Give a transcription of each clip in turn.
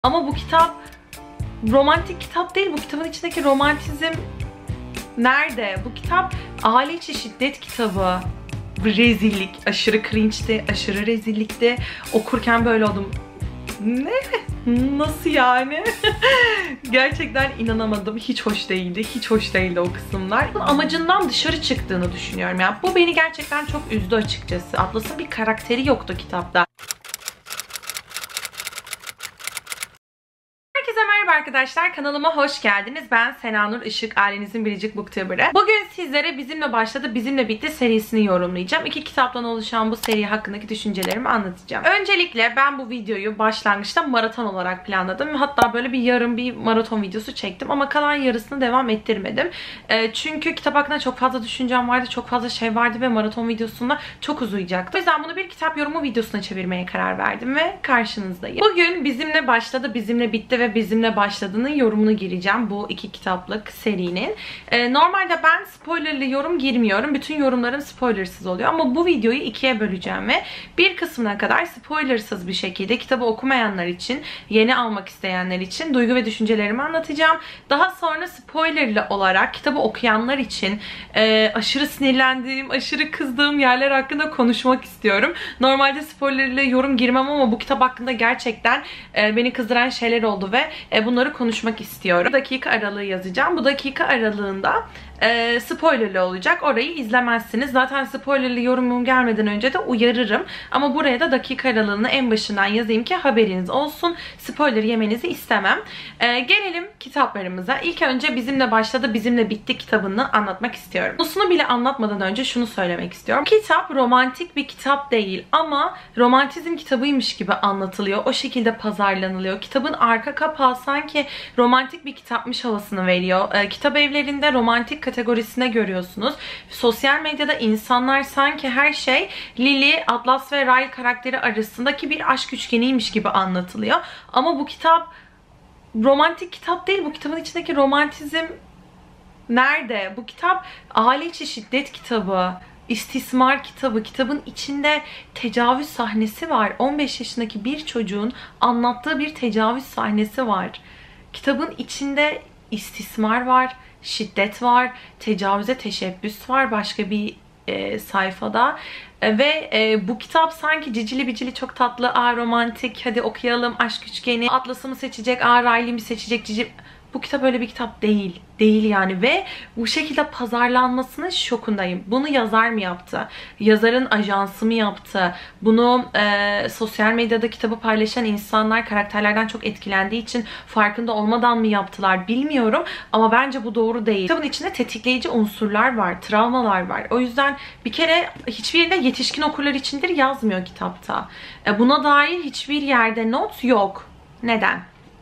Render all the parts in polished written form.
Ama bu kitap romantik kitap değil. Bu kitabın içindeki romantizm nerede? Bu kitap aile içi şiddet kitabı. Rezillik. Aşırı cringe'ti. Aşırı rezillikti. Okurken böyle oldum. Ne? Nasıl yani? Gerçekten inanamadım. Hiç hoş değildi. Hiç hoş değildi o kısımlar. Amacından dışarı çıktığını düşünüyorum. Yani bu beni gerçekten çok üzdü açıkçası. Atlas'ın bir karakteri yoktu kitapta. Herkese merhaba arkadaşlar. Kanalıma hoş geldiniz. Ben Senanur Işık, ailenizin biricik booktuber'ı. Bugün sizlere Bizimle Başladı, Bizimle Bitti serisini yorumlayacağım. 2 kitaptan oluşan bu seri hakkındaki düşüncelerimi anlatacağım. Öncelikle ben bu videoyu başlangıçta maraton olarak planladım. Hatta böyle yarım bir maraton videosu çektim ama kalan yarısını devam ettirmedim. Çünkü kitap hakkında çok fazla düşüncem vardı, çok fazla şey vardı ve maraton videosunda çok uzayacaktı. O yüzden bunu bir kitap yorumu videosuna çevirmeye karar verdim ve karşınızdayım. Bugün Bizimle Başladı, Bizimle Bitti ve Bizimle Başladığı'nın yorumunu gireceğim bu 2 kitaplık serinin. Normalde ben spoilerlı yorum girmiyorum. Bütün yorumlarım spoilersız oluyor ama bu videoyu 2'ye böleceğim ve bir kısmına kadar spoilersız bir şekilde kitabı okumayanlar için, yeni almak isteyenler için duygu ve düşüncelerimi anlatacağım. Daha sonra spoilerlı olarak kitabı okuyanlar için aşırı sinirlendiğim, aşırı kızdığım yerler hakkında konuşmak istiyorum. Normalde spoilerlı yorum girmem ama bu kitap hakkında gerçekten beni kızdıran şeyler oldu ve bunları konuşmak istiyorum. Bu dakika aralığı yazacağım. Bu dakika aralığında spoilerlı olacak. Orayı izlemezsiniz. Zaten spoilerlı yorumum gelmeden önce de uyarırım. Ama buraya da dakika aralığını en başından yazayım ki haberiniz olsun. Spoiler yemenizi istemem. Gelelim kitaplarımıza. İlk önce Bizimle Başladı, Bizimle Bitti kitabını anlatmak istiyorum. Konusunu bile anlatmadan önce şunu söylemek istiyorum. Kitap romantik bir kitap değil ama romantizm kitabıymış gibi anlatılıyor. O şekilde pazarlanılıyor. Kitabın arka kapağı sanki romantik bir kitapmış havasını veriyor. Kitap evlerinde romantik kategorisine görüyorsunuz. Sosyal medyada insanlar sanki her şey Lily, Atlas ve Ray karakteri arasındaki bir aşk üçgeniymiş gibi anlatılıyor. Ama bu kitap romantik kitap değil. Bu kitabın içindeki romantizm nerede? Bu kitap aile içi şiddet kitabı. İstismar kitabı. Kitabın içinde tecavüz sahnesi var. 15 yaşındaki bir çocuğun anlattığı bir tecavüz sahnesi var. Kitabın içinde istismar var, şiddet var, tecavüze teşebbüs var başka bir sayfada. Ve bu kitap sanki cicili bicili çok tatlı, romantik, hadi okuyalım, aşk üçgeni, Atlas'ı mı seçecek, Riley mi seçecek, cici... Bu kitap öyle bir kitap değil. Değil yani ve bu şekilde pazarlanmasının şokundayım. Bunu yazar mı yaptı? Yazarın ajansı mı yaptı? Bunu sosyal medyada kitabı paylaşan insanlar karakterlerden çok etkilendiği için farkında olmadan mı yaptılar bilmiyorum. Ama bence bu doğru değil. Kitabın içinde tetikleyici unsurlar var, travmalar var. O yüzden bir kere hiçbir yerinde yetişkin okurlar içindir yazmıyor kitapta. Buna dair hiçbir yerde not yok. Neden?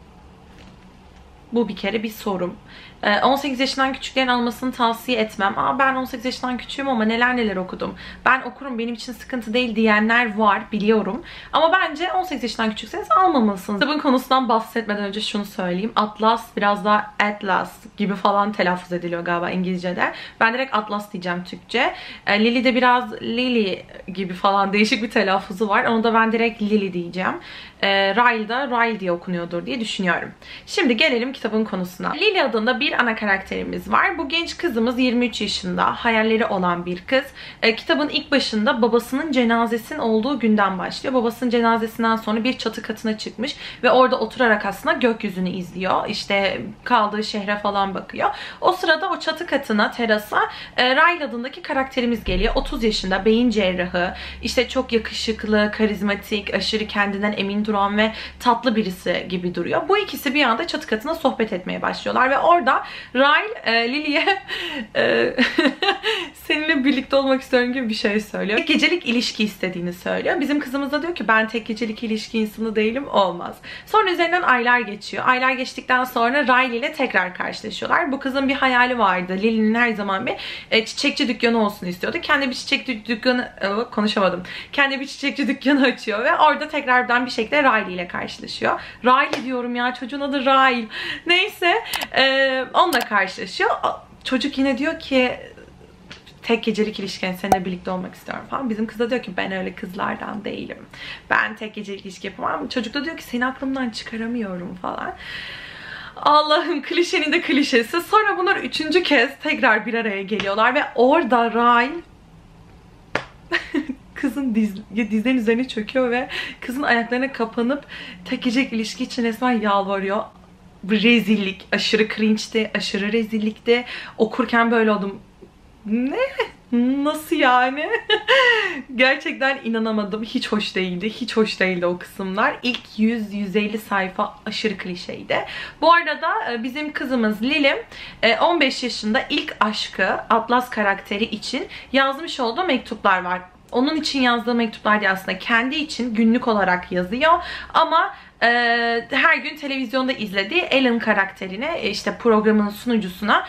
Bu bir kere bir sorum. 18 yaşından küçüklerin almasını tavsiye etmem. Ben 18 yaşından küçüğüm ama neler neler okudum. Ben okurum, benim için sıkıntı değil diyenler var, biliyorum. Ama bence 18 yaşından küçükseniz almamalısınız. Kitabın konusundan bahsetmeden önce şunu söyleyeyim. Atlas biraz daha Atlas gibi falan telaffuz ediliyor galiba İngilizce'de. Ben direkt Atlas diyeceğim Türkçe. Lily de biraz Lily gibi falan değişik bir telaffuzu var. Onu da ben direkt Lily diyeceğim. Ryle da Ryle diye okunuyordur diye düşünüyorum. Şimdi gelelim kitabın konusuna. Lily adında bir ana karakterimiz var. Bu genç kızımız 23 yaşında. Hayalleri olan bir kız. Kitabın ilk başında babasının cenazesinin olduğu günden başlıyor. Babasının cenazesinden sonra bir çatı katına çıkmış ve orada oturarak aslında gökyüzünü izliyor. İşte kaldığı şehre falan bakıyor. O sırada o çatı katına, terasa Ryle adındaki karakterimiz geliyor. 30 yaşında, beyin cerrahı, işte çok yakışıklı, karizmatik, aşırı kendinden emin duran ve tatlı birisi gibi duruyor. Bu ikisi bir anda çatı katına sohbet etmeye başlıyorlar ve orada Ryle Lily'e seninle birlikte olmak istiyorum gibi bir şey söylüyor. Tek gecelik ilişki istediğini söylüyor. Bizim kızımız da diyor ki ben tek gecelik ilişki insanı değilim, olmaz. Sonra üzerinden aylar geçiyor. Aylar geçtikten sonra Riley ile tekrar karşılaşıyorlar. Bu kızın bir hayali vardı. Lily'nin her zaman bir çiçekçi dükkanı olsun istiyordu. Kendi bir çiçekçi dükkanı konuşamadım. Kendi bir çiçekçi dükkanı açıyor ve orada tekrardan bir şekilde Riley ile karşılaşıyor. Riley diyorum ya, çocuğun adı Riley. Neyse onunla karşılaşıyor. Çocuk yine diyor ki tek gecelik ilişki, seninle birlikte olmak istiyorum falan. Bizim kız da diyor ki ben öyle kızlardan değilim. Ben tek gecelik ilişki yapamam. Çocuk da diyor ki seni aklımdan çıkaramıyorum falan. Allah'ım, klişenin de klişesi. Sonra bunlar 3. kez tekrar bir araya geliyorlar ve orada Ryan kızın dizlerin üzerine çöküyor ve kızın ayaklarına kapanıp tek gecelik ilişki için resmen yalvarıyor. Rezillik. Aşırı cringe'ti. Aşırı rezillikti. Okurken böyle oldum. Ne? Nasıl yani? Gerçekten inanamadım. Hiç hoş değildi. Hiç hoş değildi o kısımlar. İlk 100-150 sayfa aşırı klişeydi. Bu arada bizim kızımız Lili 15 yaşında ilk aşkı Atlas karakteri için yazmış olduğu mektuplar var. Onun için yazdığı mektuplar değil aslında. Kendi için günlük olarak yazıyor. Ama her gün televizyonda izlediği Ellen karakterine, işte programın sunucusuna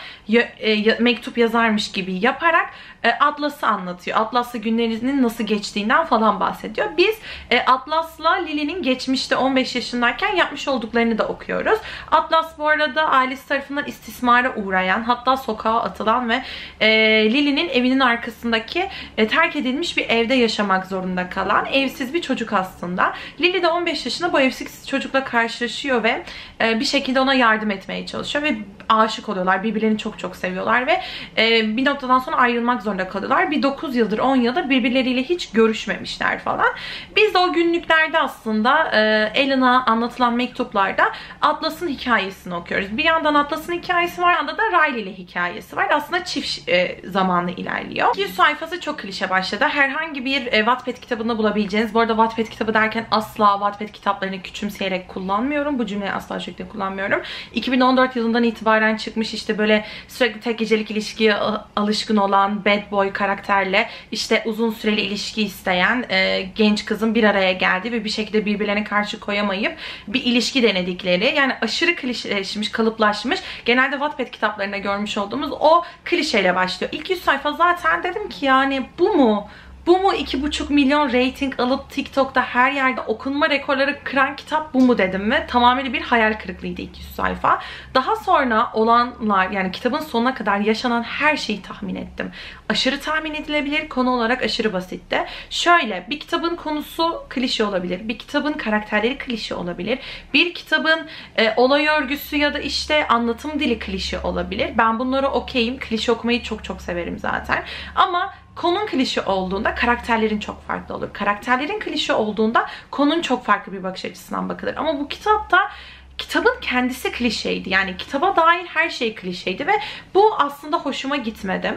mektup yazarmış gibi yaparak Atlas'ı anlatıyor. Atlas'la günlerinin nasıl geçtiğinden falan bahsediyor. Biz Atlas'la Lily'nin geçmişte 15 yaşındayken yapmış olduklarını da okuyoruz. Atlas bu arada ailesi tarafından istismara uğrayan, hatta sokağa atılan ve Lily'nin evinin arkasındaki terk edilmiş bir evde yaşamak zorunda kalan evsiz bir çocuk aslında. Lily de 15 yaşında bu evsiz çocukla karşılaşıyor ve bir şekilde ona yardım etmeye çalışıyor ve aşık oluyorlar. Birbirlerini çok çok seviyorlar ve bir noktadan sonra ayrılmak zorunda kalıyorlar. Bir 9 yıldır 10 yıldır birbirleriyle hiç görüşmemişler falan. Biz de o günlüklerde aslında Ellen'a anlatılan mektuplarda Atlas'ın hikayesini okuyoruz. Bir yandan Atlas'ın hikayesi var, bir yandan da Riley ile hikayesi var. Aslında çift zamanlı ilerliyor. 100 sayfası çok klişe başladı. Herhangi bir Wattpad kitabında bulabileceğiniz, bu arada Wattpad kitabı derken asla Wattpad kitaplarını küçümseyerek kullanmıyorum. Bu cümleyi asla şekilde kullanmıyorum. 2014 yılından itibaren çıkmış, işte böyle sürekli tek gecelik ilişkiye alışkın olan bad boy karakterle işte uzun süreli ilişki isteyen genç kızın bir araya geldiği ve bir şekilde birbirlerine karşı koyamayıp bir ilişki denedikleri, yani aşırı klişeleşmiş, kalıplaşmış, genelde Wattpad kitaplarında görmüş olduğumuz o klişeyle başlıyor. İlk 100 sayfa zaten dedim ki yani bu mu? Bu mu 2,5 milyon rating alıp TikTok'ta her yerde okunma rekorları kıran kitap, bu mu dedim ve tamamen bir hayal kırıklığıydı 200 sayfa. Daha sonra olanlar, yani kitabın sonuna kadar yaşanan her şeyi tahmin ettim. Aşırı tahmin edilebilir, konu olarak aşırı basitti. Şöyle, bir kitabın konusu klişe olabilir, bir kitabın karakterleri klişe olabilir, bir kitabın olay örgüsü ya da işte anlatım dili klişe olabilir. Ben bunları okeyim, klişe okumayı çok çok severim zaten. Ama konun klişe olduğunda karakterlerin çok farklı olur. Karakterlerin klişe olduğunda konun çok farklı bir bakış açısından bakılır. Ama bu kitapta kitabın kendisi klişeydi. Yani kitaba dair her şey klişeydi ve bu aslında hoşuma gitmedi.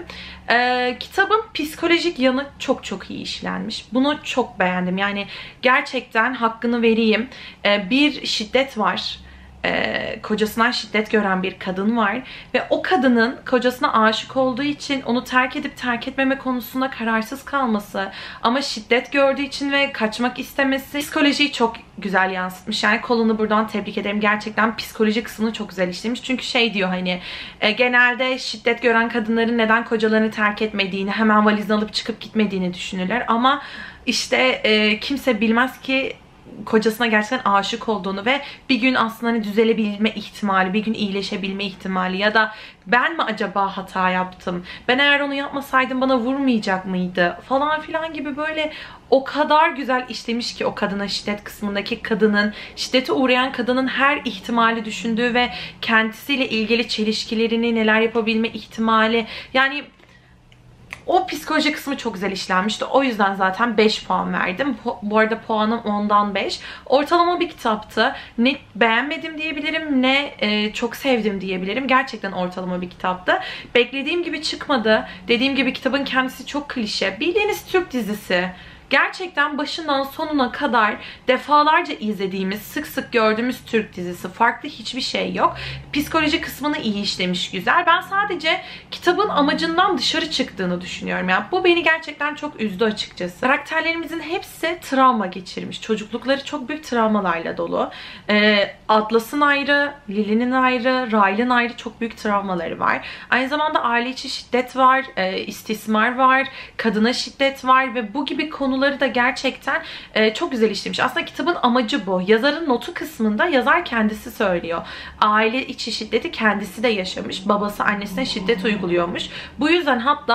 Kitabın psikolojik yanı çok çok iyi işlenmiş. Bunu çok beğendim. Yani gerçekten hakkını vereyim. Bir şiddet var. Kocasından şiddet gören bir kadın var ve o kadının kocasına aşık olduğu için onu terk edip terk etmeme konusunda kararsız kalması, ama şiddet gördüğü için ve kaçmak istemesi, psikolojiyi çok güzel yansıtmış. Yani Colin'ı buradan tebrik ederim. Gerçekten psikoloji kısmını çok güzel işlemiş. Çünkü şey diyor, hani genelde şiddet gören kadınların neden kocalarını terk etmediğini, hemen valizini alıp çıkıp gitmediğini düşünürler. Ama işte kimse bilmez ki kocasına gerçekten aşık olduğunu ve bir gün aslında hani düzelebilme ihtimali, bir gün iyileşebilme ihtimali ya da ben mi acaba hata yaptım? Ben eğer onu yapmasaydım bana vurmayacak mıydı? Falan filan gibi böyle o kadar güzel işlemiş ki o kadına şiddet kısmındaki kadının, şiddete uğrayan kadının her ihtimali düşündüğü ve kendisiyle ilgili çelişkilerini, neler yapabilme ihtimali, yani o psikoloji kısmı çok güzel işlenmişti. O yüzden zaten 5 puan verdim. Bu arada puanım 10'dan 5. Ortalama bir kitaptı. Ne beğenmedim diyebilirim, ne çok sevdim diyebilirim. Gerçekten ortalama bir kitaptı. Beklediğim gibi çıkmadı. Dediğim gibi kitabın kendisi çok klişe. Bildiğiniz Türk dizisi. Gerçekten başından sonuna kadar defalarca izlediğimiz, sık sık gördüğümüz Türk dizisi. Farklı hiçbir şey yok. Psikoloji kısmını iyi işlemiş, güzel. Ben sadece kitabın amacından dışarı çıktığını düşünüyorum. Yani bu beni gerçekten çok üzdü açıkçası. Karakterlerimizin hepsi travma geçirmiş. Çocuklukları çok büyük travmalarla dolu. Atlas'ın ayrı, Lily'nin ayrı, Riley'nin ayrı çok büyük travmaları var. Aynı zamanda aile içi şiddet var, istismar var, kadına şiddet var ve bu gibi konuları da gerçekten çok güzel işlemiş. Aslında kitabın amacı bu. Yazarın notu kısmında yazar kendisi söylüyor. Aile içi şiddeti kendisi de yaşamış. Babası annesine şiddet uyguluyormuş. Bu yüzden hatta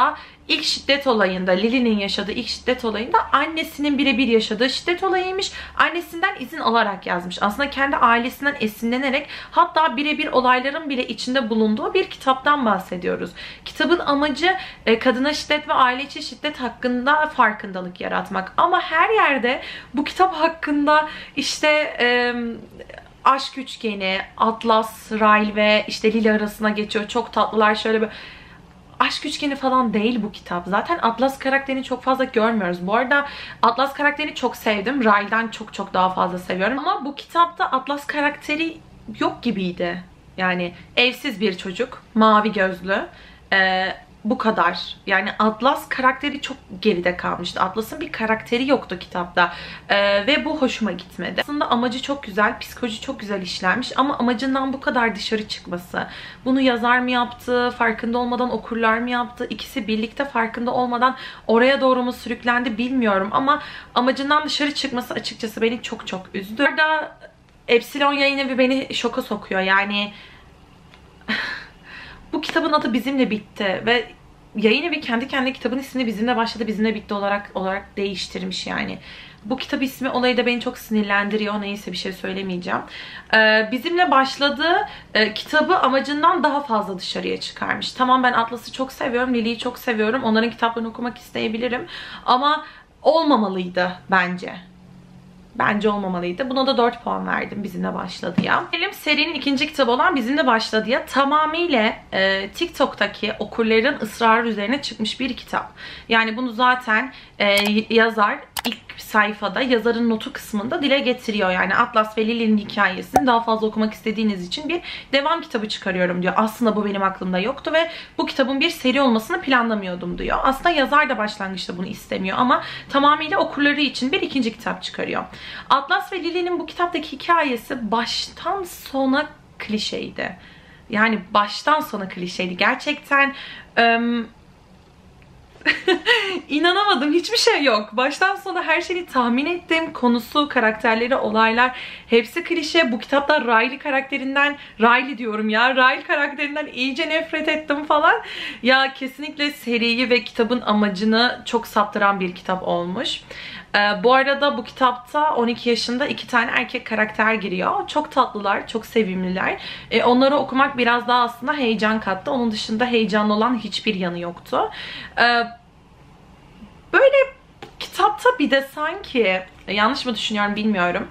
ilk şiddet olayında, Lily'nin yaşadığı ilk şiddet olayında annesinin birebir yaşadığı şiddet olayıymış. Annesinden izin alarak yazmış. Aslında kendi ailesinden esinlenerek, hatta birebir olayların bile içinde bulunduğu bir kitaptan bahsediyoruz. Kitabın amacı kadına şiddet ve aile içi şiddet hakkında farkındalık yaratmak. Ama her yerde bu kitap hakkında işte aşk üçgeni, Atlas, Riley ve işte Lily arasına geçiyor. Çok tatlılar, şöyle bir aşk üçgeni falan değil bu kitap. Zaten Atlas karakterini çok fazla görmüyoruz. Bu arada Atlas karakterini çok sevdim. Riley'den çok daha fazla seviyorum. Ama bu kitapta Atlas karakteri yok gibiydi. Yani evsiz bir çocuk, mavi gözlü. Bu kadar. Yani Atlas karakteri çok geride kalmıştı. Atlas'ın bir karakteri yoktu kitapta. Ve bu hoşuma gitmedi. Aslında amacı çok güzel, psikoloji çok güzel işlenmiş ama amacından bu kadar dışarı çıkması. Bunu yazar mı yaptı, farkında olmadan okurlar mı yaptı, ikisi birlikte farkında olmadan oraya doğru mu sürüklendi bilmiyorum ama amacından dışarı çıkması açıkçası beni çok üzdü. Orada Epsilon Yayınevi beni şoka sokuyor. Yani bu kitabın adı Bizimle Bitti ve Yayınevi kendi kendine kitabın ismini Bizimle Başladı, Bizimle Bitti olarak değiştirmiş yani. Bu kitap ismi olayı da beni çok sinirlendiriyor. Neyse, bir şey söylemeyeceğim. Bizimle Başladı kitabı amacından daha fazla dışarıya çıkarmış. Tamam, ben Atlas'ı çok seviyorum, Lily'yi çok seviyorum. Onların kitaplarını okumak isteyebilirim. Ama olmamalıydı bence. Bence olmamalıydı. Buna da 4 puan verdim Bizimle Başladı'ya. Benim serinin ikinci kitabı olan Bizimle Başladı'ya tamamıyla TikTok'taki okurların ısrarı üzerine çıkmış bir kitap. Yani bunu zaten yazar ilk sayfada, yazarın notu kısmında dile getiriyor. Yani Atlas ve Lily'nin hikayesini daha fazla okumak istediğiniz için bir devam kitabı çıkarıyorum diyor. Aslında bu benim aklımda yoktu ve bu kitabın bir seri olmasını planlamıyordum diyor. Aslında yazar da başlangıçta bunu istemiyor ama tamamıyla okurları için bir ikinci kitap çıkarıyor. Atlas ve Lily'nin bu kitaptaki hikayesi baştan sona klişeydi. Yani baştan sona klişeydi. Gerçekten İnanamadım. Hiçbir şey yok. Baştan sona her şeyi tahmin ettim. Konusu, karakterleri, olaylar hepsi klişe. Bu kitapta Riley karakterinden, Riley karakterinden iyice nefret ettim falan. Ya kesinlikle seriyi ve kitabın amacını çok saptıran bir kitap olmuş. Bu arada bu kitapta 12 yaşında 2 tane erkek karakter giriyor. Çok tatlılar, çok sevimliler. Onları okumak biraz daha aslında heyecan kattı. Onun dışında heyecanlı olan hiçbir yanı yoktu. Böyle kitapta bir de sanki, yanlış mı düşünüyorum bilmiyorum.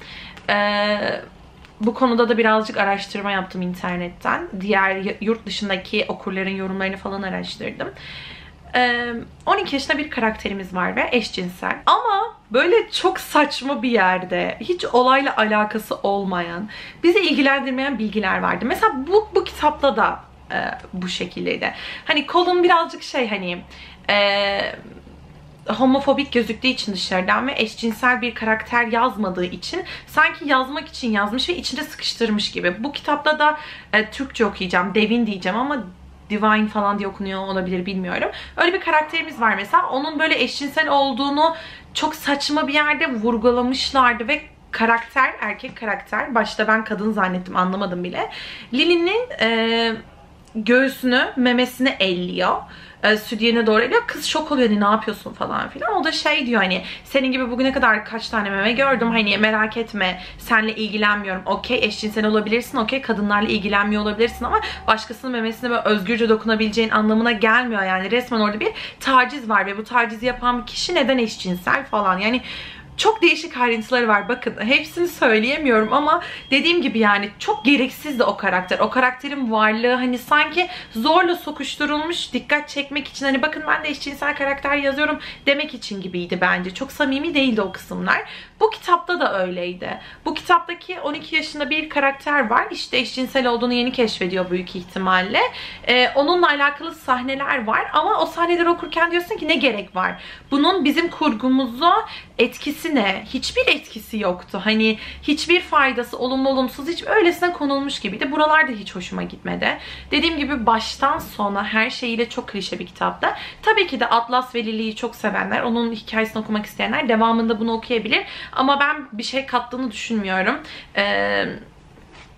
Bu konuda da birazcık araştırma yaptım internetten. Diğer yurt dışındaki okurların yorumlarını falan araştırdım. 12 yaşında bir karakterimiz var ve eşcinsel. Ama böyle çok saçma bir yerde, hiç olayla alakası olmayan, bizi ilgilendirmeyen bilgiler vardı. Mesela bu kitapta da bu şekildeydi. Hani Colin birazcık homofobik gözüktüğü için dışarıdan ve eşcinsel bir karakter yazmadığı için sanki yazmak için yazmış ve içine sıkıştırmış gibi. Bu kitapta da Türkçe okuyacağım, Devin diyeceğim ama Divine falan diye okunuyor olabilir, bilmiyorum. Öyle bir karakterimiz var mesela. Onun böyle eşcinsel olduğunu çok saçma bir yerde vurgulamışlardı ve karakter, erkek karakter, başta ben kadın zannettim, anlamadım bile. Lily'nin göğsünü, memesini elliyor. Stüdyene doğru eliyor. Kız şok oluyor, hani ne yapıyorsun falan filan. O da şey diyor, hani senin gibi bugüne kadar kaç tane meme gördüm, hani merak etme, seninle ilgilenmiyorum. Okey, eşcinsel olabilirsin, okey, kadınlarla ilgilenmiyor olabilirsin ama başkasının memesine böyle özgürce dokunabileceğin anlamına gelmiyor. Yani resmen orada bir taciz var ve bu tacizi yapan bir kişi neden eşcinsel falan. Yani çok değişik ayrıntıları var. Bakın, hepsini söyleyemiyorum ama dediğim gibi yani çok gereksizdi o karakter. O karakterin varlığı hani sanki zorla sokuşturulmuş, dikkat çekmek için, hani bakın ben de eşcinsel karakter yazıyorum demek için gibiydi bence. Çok samimi değildi o kısımlar. Bu kitapta da öyleydi. Bu kitaptaki 12 yaşında bir karakter var. İşte eşcinsel olduğunu yeni keşfediyor büyük ihtimalle. Onunla alakalı sahneler var ama o sahneleri okurken diyorsun ki ne gerek var? Bunun bizim kurgumuza etkisi ne? Hiçbir etkisi yoktu. Hani hiçbir faydası, olumlu olumsuz, hiç öylesine konulmuş gibiydi. Buralar da hiç hoşuma gitmedi. Dediğim gibi baştan sona her şeyiyle çok klişe bir kitaptı. Tabii ki de Atlas ve Lily'yi çok sevenler, onun hikayesini okumak isteyenler devamında bunu okuyabilir. Ama ben bir şey kattığını düşünmüyorum.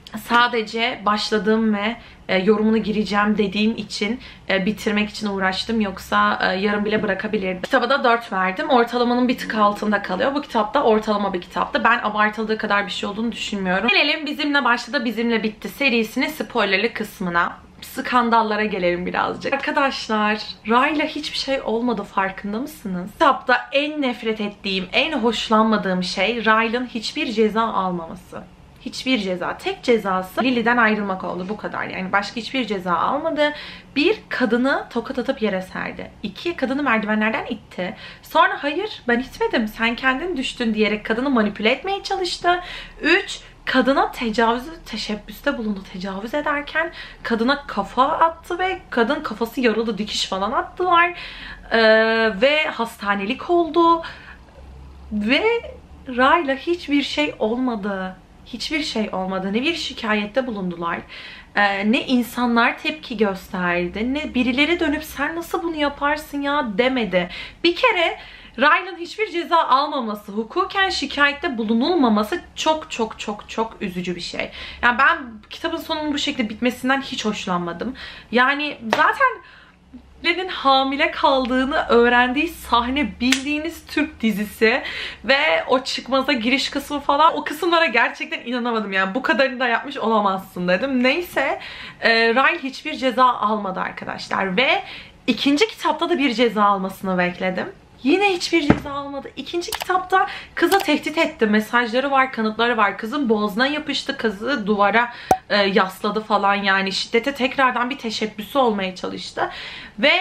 sadece başladığım ve yorumunu gireceğim dediğim için bitirmek için uğraştım. Yoksa yarım bile bırakabilirdim. Kitaba da 4 verdim. Ortalamanın bir tık altında kalıyor. Bu kitap da ortalama bir kitaptı. Ben abartıldığı kadar bir şey olduğunu düşünmüyorum. Gelelim Bizimle Başladı, Bizimle Bitti serisinin spoilerlı kısmına. Skandallara gelelim birazcık. Arkadaşlar, Ray'la hiçbir şey olmadı, farkında mısınız? Kitapta en nefret ettiğim, en hoşlanmadığım şey Ray'ın hiçbir ceza almaması. Hiçbir ceza. Tek cezası Lily'den ayrılmak oldu. Bu kadar. Yani başka hiçbir ceza almadı. Bir, kadını tokat atıp yere serdi. İki, kadını merdivenlerden itti. Sonra hayır ben itmedim, sen kendin düştün diyerek kadını manipüle etmeye çalıştı. Üç, kadına teşebbüste bulundu. Tecavüz ederken kadına kafa attı ve kadın kafası yarıldı. Dikiş falan attılar. Ve hastanelik oldu. Ve Ray'la hiçbir şey olmadı. Hiçbir şey olmadı. Ne bir şikayette bulundular, ne insanlar tepki gösterdi, ne birileri dönüp sen nasıl bunu yaparsın ya demedi. Bir kere Ray'ın hiçbir ceza almaması, hukuken şikayette bulunulmaması çok çok çok çok üzücü bir şey. Yani ben kitabın sonunun bu şekilde bitmesinden hiç hoşlanmadım. Yani zaten Lily'nin hamile kaldığını öğrendiği sahne bildiğiniz Türk dizisi ve o çıkmaza giriş kısmı falan, o kısımlara gerçekten inanamadım. Yani bu kadarını da yapmış olamazsın dedim. Neyse, Ray hiçbir ceza almadı arkadaşlar ve ikinci kitapta da bir ceza almasını bekledim. Yine hiçbir ceza almadı. İkinci kitapta kızı tehdit etti. Mesajları var, kanıtları var. Kızın boğazına yapıştı. Kızı duvara yasladı falan. Yani şiddete tekrardan bir teşebbüsü olmaya çalıştı. Ve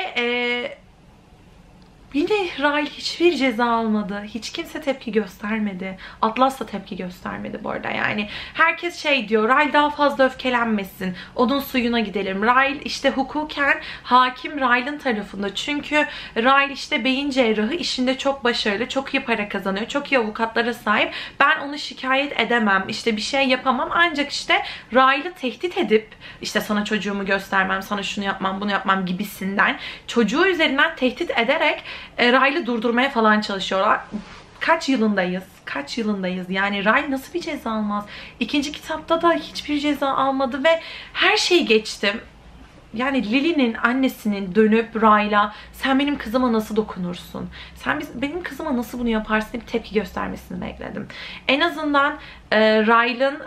yine Ray hiçbir ceza almadı. Hiç kimse tepki göstermedi. Atlas da tepki göstermedi bu arada. Yani herkes şey diyor, Ray daha fazla öfkelenmesin, onun suyuna gidelim. Ray işte hukuken hakim Ray'ın tarafında. Çünkü Ray işte beyin cerrahı, işinde çok başarılı, çok iyi para kazanıyor, çok iyi avukatlara sahip. Ben onu şikayet edemem, işte bir şey yapamam. Ancak işte Ray'ı tehdit edip işte sana çocuğumu göstermem, sana şunu yapmam, bunu yapmam gibisinden çocuğu üzerinden tehdit ederek Ray'ı durdurmaya falan çalışıyorlar. Kaç yılındayız? Kaç yılındayız? Yani Ray nasıl bir ceza almaz? İkinci kitapta da hiçbir ceza almadı ve her şeyi geçtim. Yani Lily'nin annesinin dönüp Ray'la sen benim kızıma nasıl dokunursun? Sen benim kızıma nasıl bunu yaparsın diye bir tepki göstermesini bekledim. En azından Ray'ın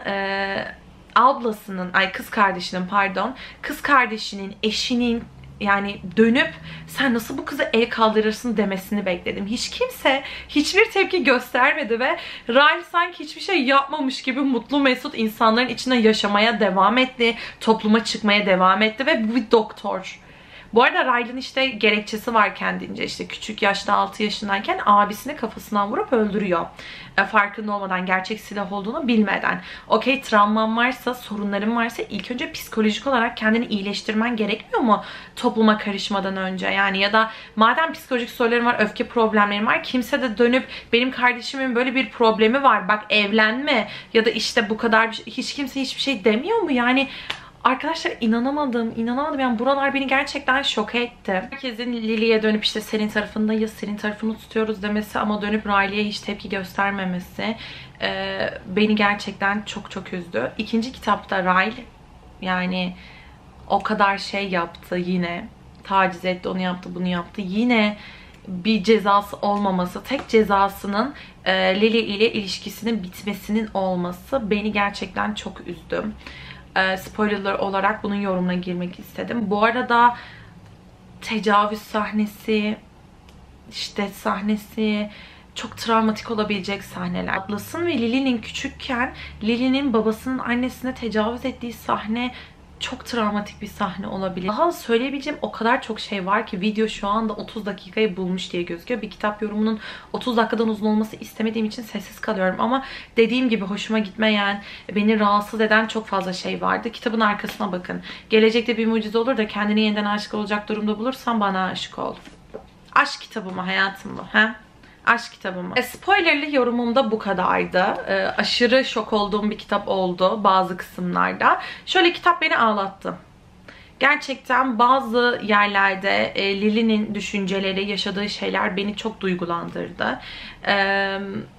ablasının, kız kardeşinin pardon, kız kardeşinin, eşinin yani dönüp sen nasıl bu kıza el kaldırırsın demesini bekledim. Hiç kimse hiçbir tepki göstermedi ve Ray sanki hiçbir şey yapmamış gibi mutlu mesut insanların içinde yaşamaya devam etti. Topluma çıkmaya devam etti ve bu bir doktor. Bu arada Ray'ın işte gerekçesi var kendince. İşte küçük yaşta 6 yaşındayken abisini kafasından vurup öldürüyor. Farkında olmadan, gerçek silah olduğunu bilmeden. Okey, travman varsa, sorunların varsa ilk önce psikolojik olarak kendini iyileştirmen gerekmiyor mu topluma karışmadan önce? Yani ya da madem psikolojik sorunların var, öfke problemlerin var, kimse de dönüp benim kardeşimin böyle bir problemi var, bak evlenme ya da işte bu kadar bir şey, hiç kimse hiçbir şey demiyor mu? Yani arkadaşlar inanamadım. Yani buralar beni gerçekten şok etti. Herkesin Lily'ye dönüp işte senin tarafındayız, senin tarafını tutuyoruz demesi ama dönüp Riley'e hiç tepki göstermemesi beni gerçekten çok çok üzdü. İkinci kitapta Riley yani o kadar şey yaptı yine. Taciz etti, onu yaptı, bunu yaptı. Yine bir cezası olmaması, tek cezasının Lily ile ilişkisinin bitmesinin olması beni gerçekten çok üzdü. Spoilerlar olarak bunun yorumuna girmek istedim. Bu arada tecavüz sahnesi, şiddet sahnesi, çok travmatik olabilecek sahneler. Atlas'ın ve Lily'nin küçükken Lily'nin babasının annesine tecavüz ettiği sahne çok travmatik bir sahne olabilir. Daha söyleyebileceğim o kadar çok şey var ki video şu anda 30 dakikayı bulmuş diye gözüküyor. Bir kitap yorumunun 30 dakikadan uzun olması istemediğim için sessiz kalıyorum ama dediğim gibi hoşuma gitmeyen, beni rahatsız eden çok fazla şey vardı. Kitabın arkasına bakın. Gelecekte bir mucize olur da kendini yeniden aşık olacak durumda bulursan bana aşık ol. Aşk kitabı mı hayatım bu? He? Aşk kitabımı. Spoilerli yorumum da bu kadardı. Aşırı şok olduğum bir kitap oldu bazı kısımlarda. Şöyle, kitap beni ağlattı. Gerçekten bazı yerlerde Lily'nin düşünceleri, yaşadığı şeyler beni çok duygulandırdı.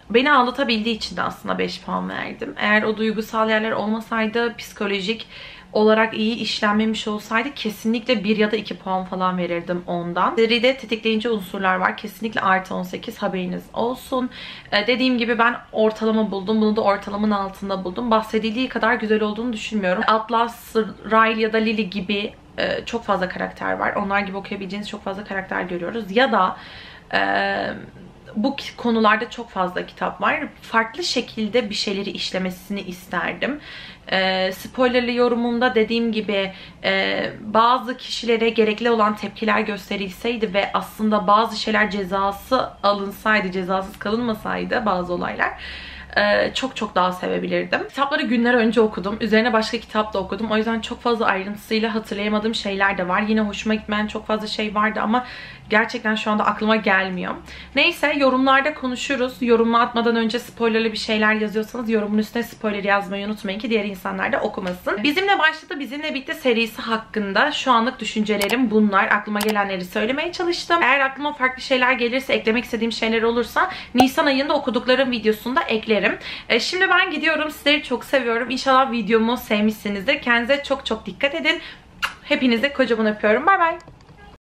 beni ağlatabildiği için de aslında 5 puan verdim. Eğer o duygusal yerler olmasaydı, psikolojik olarak iyi işlenmemiş olsaydı kesinlikle 1 ya da 2 puan falan verirdim ondan. Seride tetikleyici unsurlar var. Kesinlikle artı 18, haberiniz olsun. Dediğim gibi ben ortalama buldum. Bunu da ortalamanın altında buldum. Bahsedildiği kadar güzel olduğunu düşünmüyorum. Atlas, Ryle ya da Lily gibi çok fazla karakter var. Onlar gibi okuyabileceğiniz çok fazla karakter görüyoruz. Ya da bu konularda çok fazla kitap var. Farklı şekilde bir şeyleri işlemesini isterdim. Spoilerlı yorumumda dediğim gibi bazı kişilere gerekli olan tepkiler gösterilseydi ve aslında bazı şeyler cezası alınsaydı, cezasız kalınmasaydı bazı olaylar, çok çok daha sevebilirdim. Kitapları günler önce okudum. Üzerine başka kitap da okudum. O yüzden çok fazla ayrıntısıyla hatırlayamadığım şeyler de var. Yine hoşuma gitmeyen çok fazla şey vardı ama gerçekten şu anda aklıma gelmiyor. Neyse, yorumlarda konuşuruz. Yorumla atmadan önce spoilerlı bir şeyler yazıyorsanız yorumun üstüne spoiler yazmayı unutmayın ki diğer insanlar da okumasın. Bizimle başladı, bizimle bitti serisi hakkında şu anlık düşüncelerim bunlar. Aklıma gelenleri söylemeye çalıştım. Eğer aklıma farklı şeyler gelirse, eklemek istediğim şeyler olursa Nisan ayında okuduklarım videosunda eklerim. Şimdi ben gidiyorum. Sizleri çok seviyorum. İnşallah videomu sevmişsinizdir. Kendinize çok çok dikkat edin. Hepinizi kocaman öpüyorum. Bay bay.